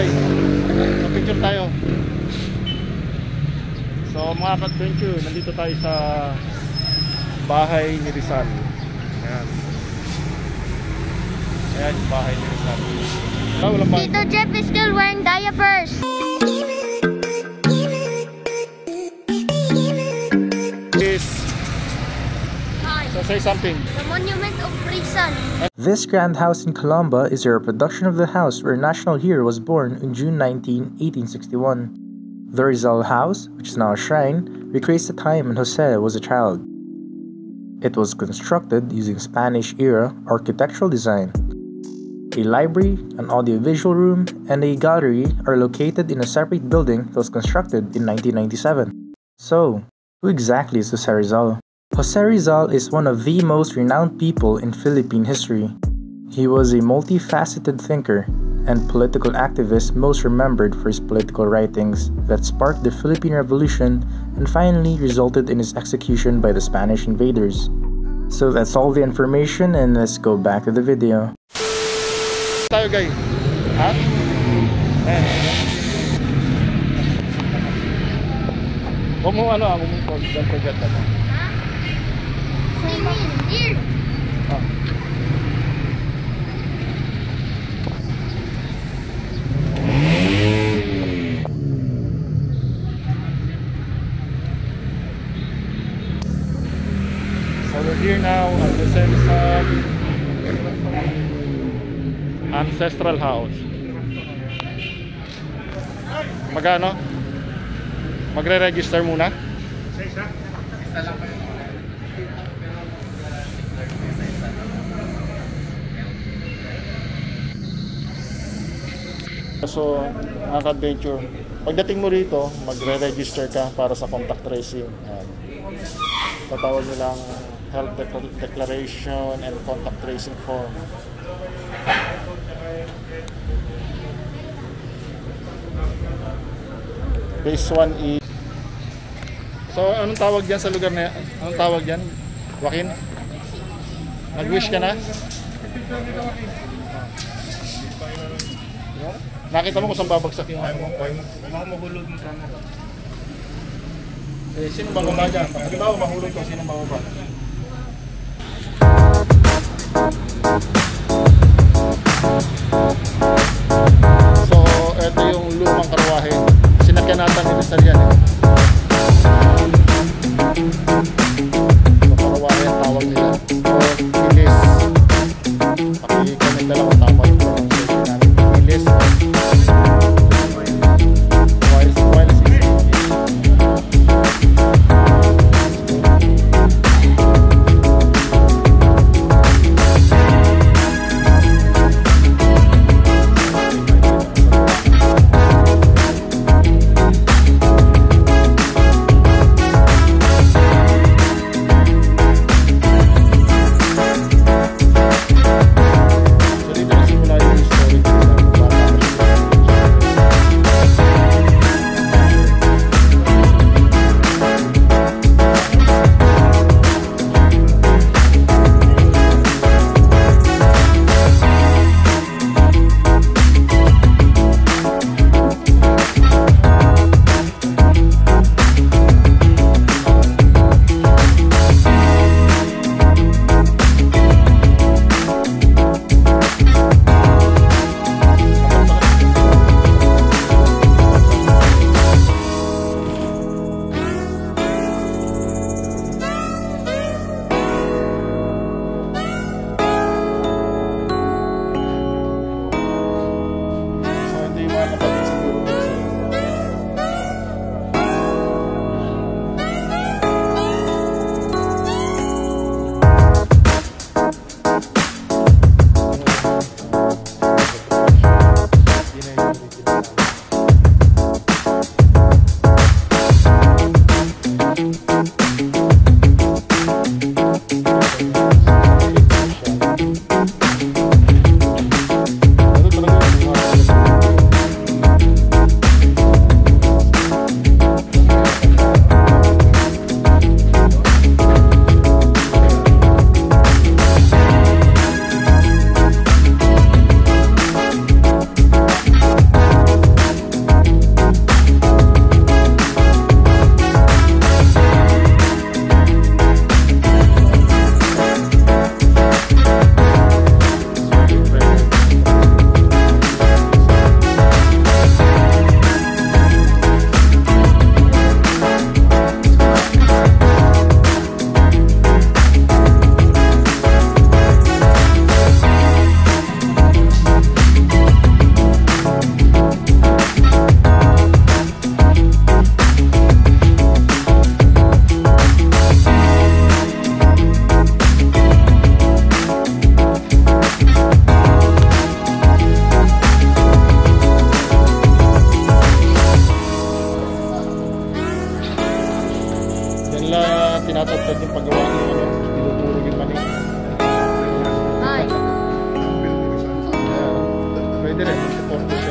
guys, so picture tayo. So mga ka-adventure, nandito tayo sa bahay ni Rizal. Ayan. Ayan yung bahay ni Rizal. Tito Jeff is still wearing diapers. So say something. The monument of Rizal. This grand house in Calamba is a reproduction of the house where national hero was born on June 19, 1861. The Rizal house, which is now a shrine, recreates the time when Jose was a child. It was constructed using Spanish-era architectural design. A library, an audiovisual room, and a gallery are located in a separate building that was constructed in 1997. So, who exactly is Jose Rizal? Jose Rizal is one of the most renowned people in Philippine history. He was a multifaceted thinker and political activist most remembered for his political writings that sparked the Philippine Revolution and finally resulted in his execution by the Spanish invaders. So that's all the information, and let's go back to the video. Tayo guys. Ha? Huwag mo don't forget that. Here. Ah. So we're here now at the Rizal Ancestral House. Magano? Magre-register muna? So, mga ka-adventure, pagdating mo rito, magre-register ka para sa contact tracing. Tatawag nilang health declaration and contact tracing form. Phase 1 is... So, anong tawag dyan sa lugar na yan? Anong tawag dyan? Joaquin? Nag-wish ka na? Nakita mo kung saan babagsak yung ano? Mahulog mo sana. Eh, sino bang baba dyan? Halimbawa, mahulog ko, sino bababa? So, ito yung lumang karwahe. Sinakyan natin ni Rizal yan eh. So, karwahe ang tawag nila. O, bilis. Paki-comment na lang kung tama yung pronunciation namin. Bilis. Pwede rin, support siya.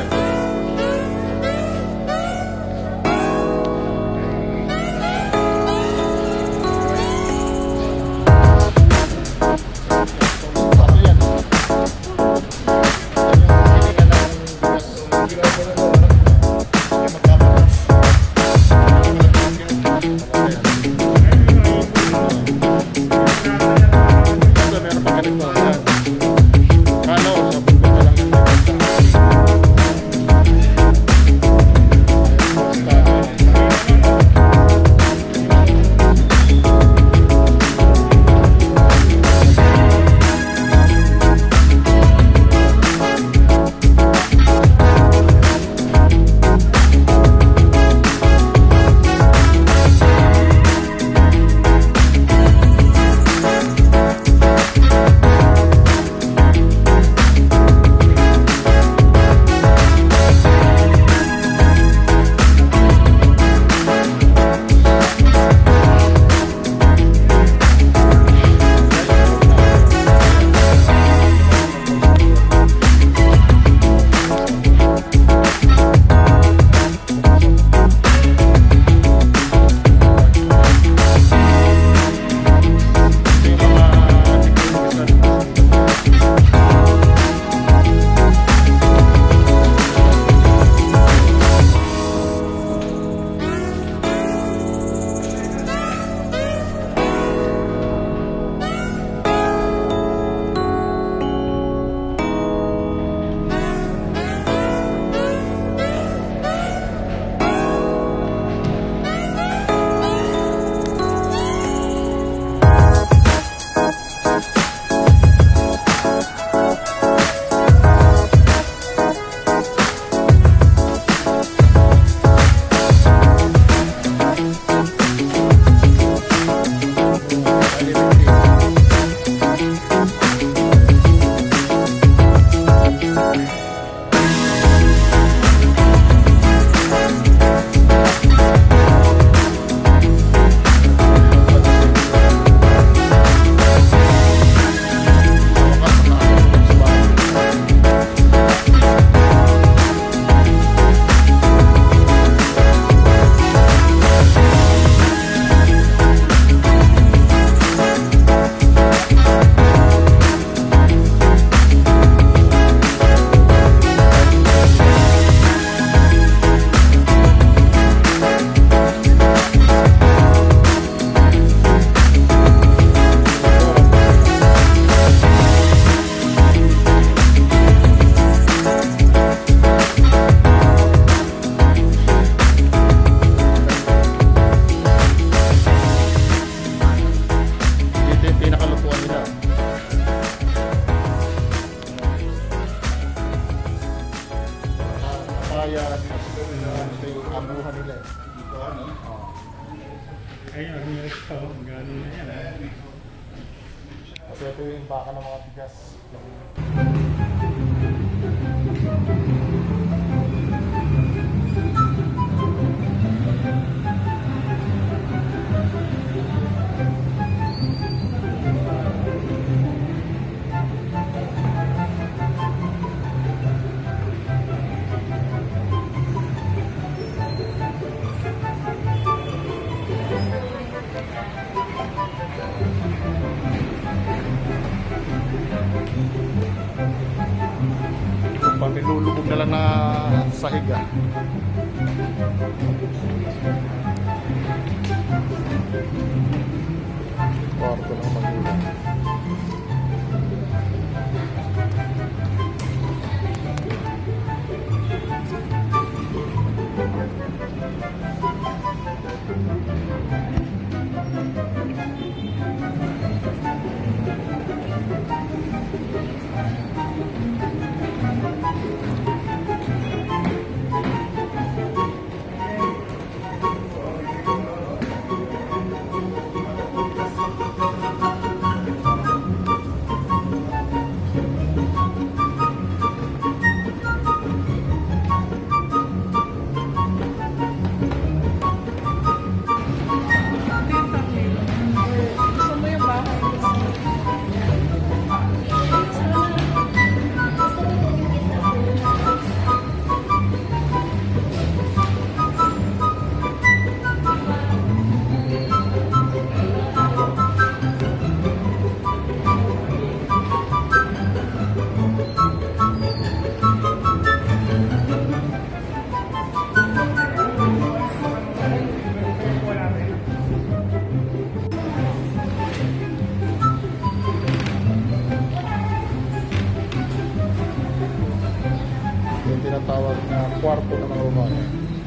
Ayun, ito. Gano'n na yan. Kasi ito yung baka ng mga bigas. Nilulubog na lang na sahig kwarto ng magulang. tinatawag na kwarto ng mga babae.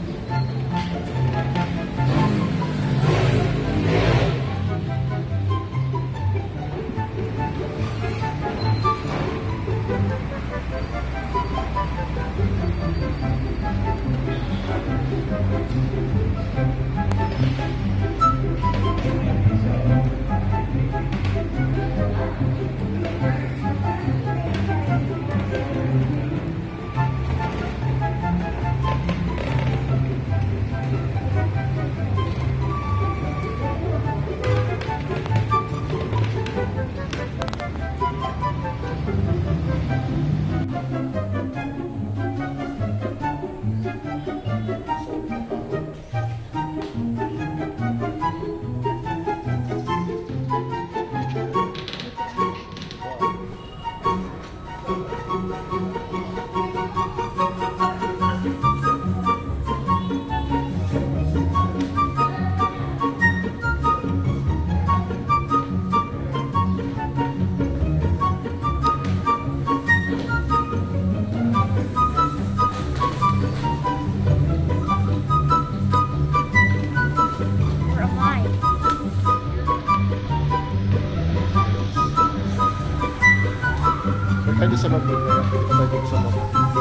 Pwede sa loob dito. Pwede sa loob.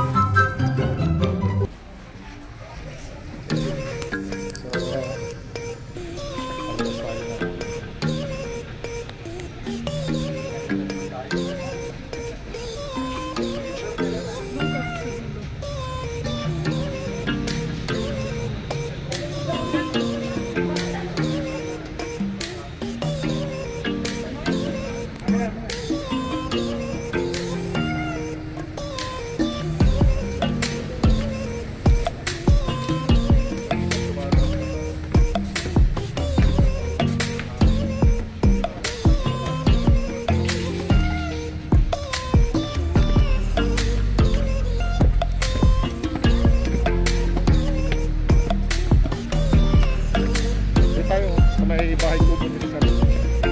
May bahay kubo dito sa loob.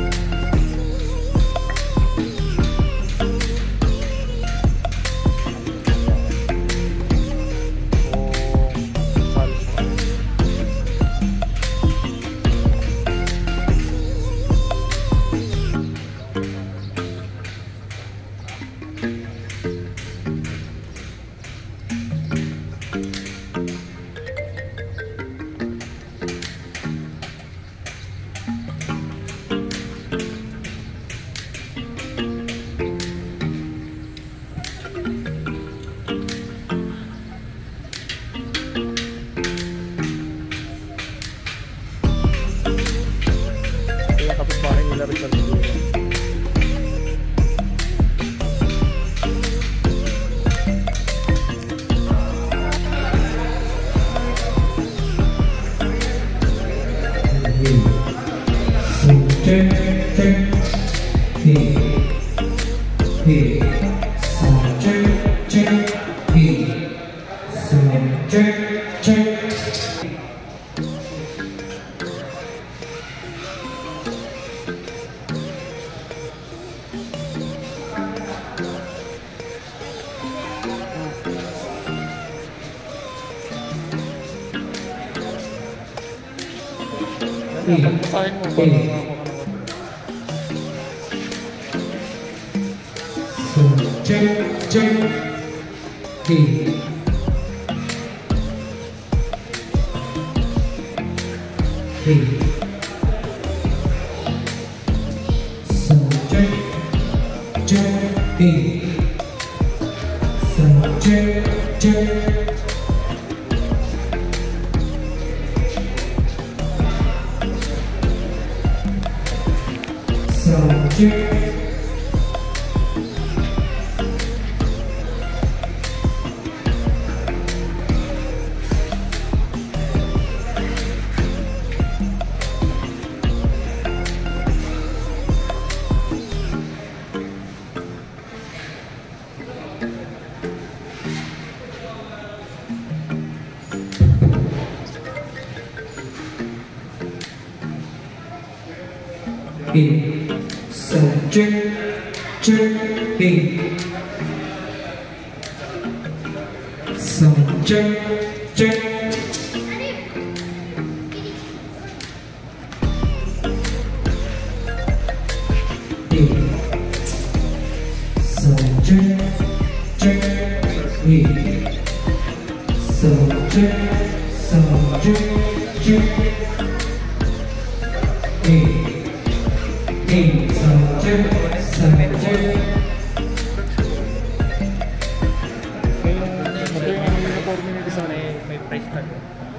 Kapitbahay nila Rizal siguro. Pagpasahin mo ba na ako Sound check, check. Sound check, check. Sound check, sound check, check. Sound check, sound check. May price tag.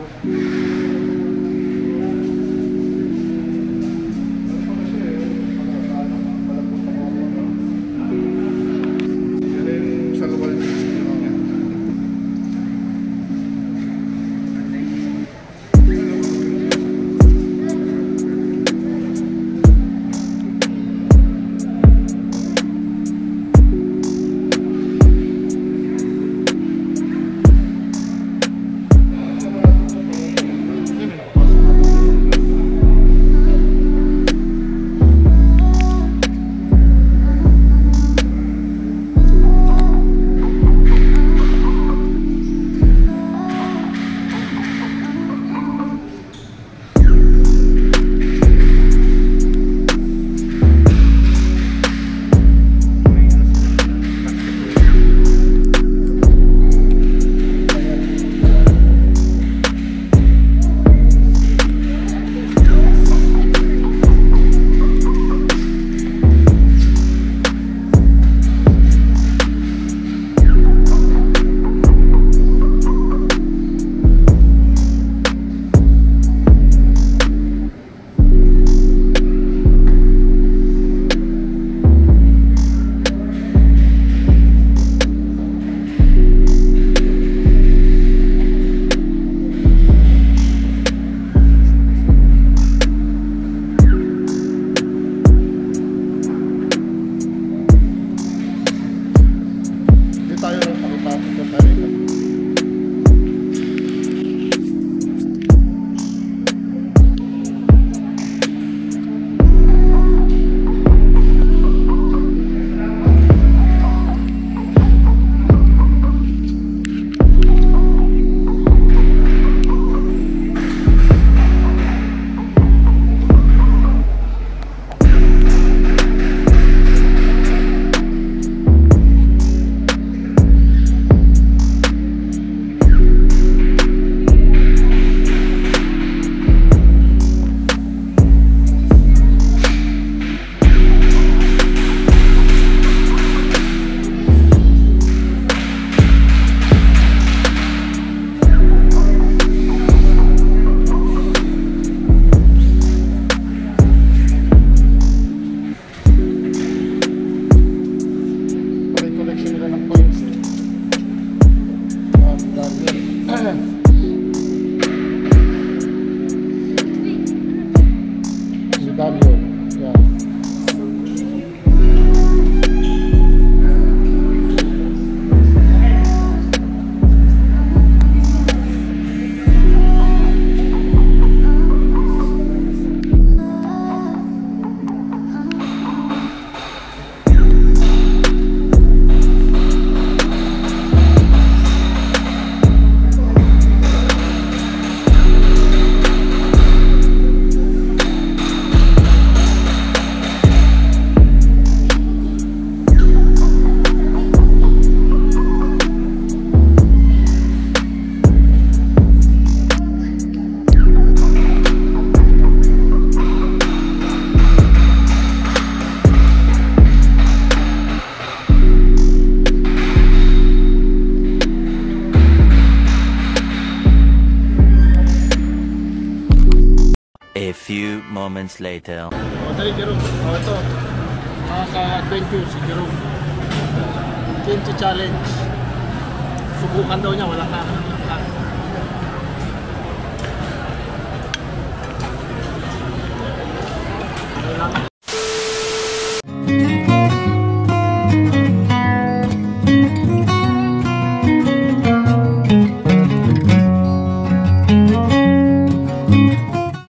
A few moments later. O, dali, Jerome. O, ito. Mga ka-adventure si Jerome. 20 challenge. Subukan daw niya, wala ka.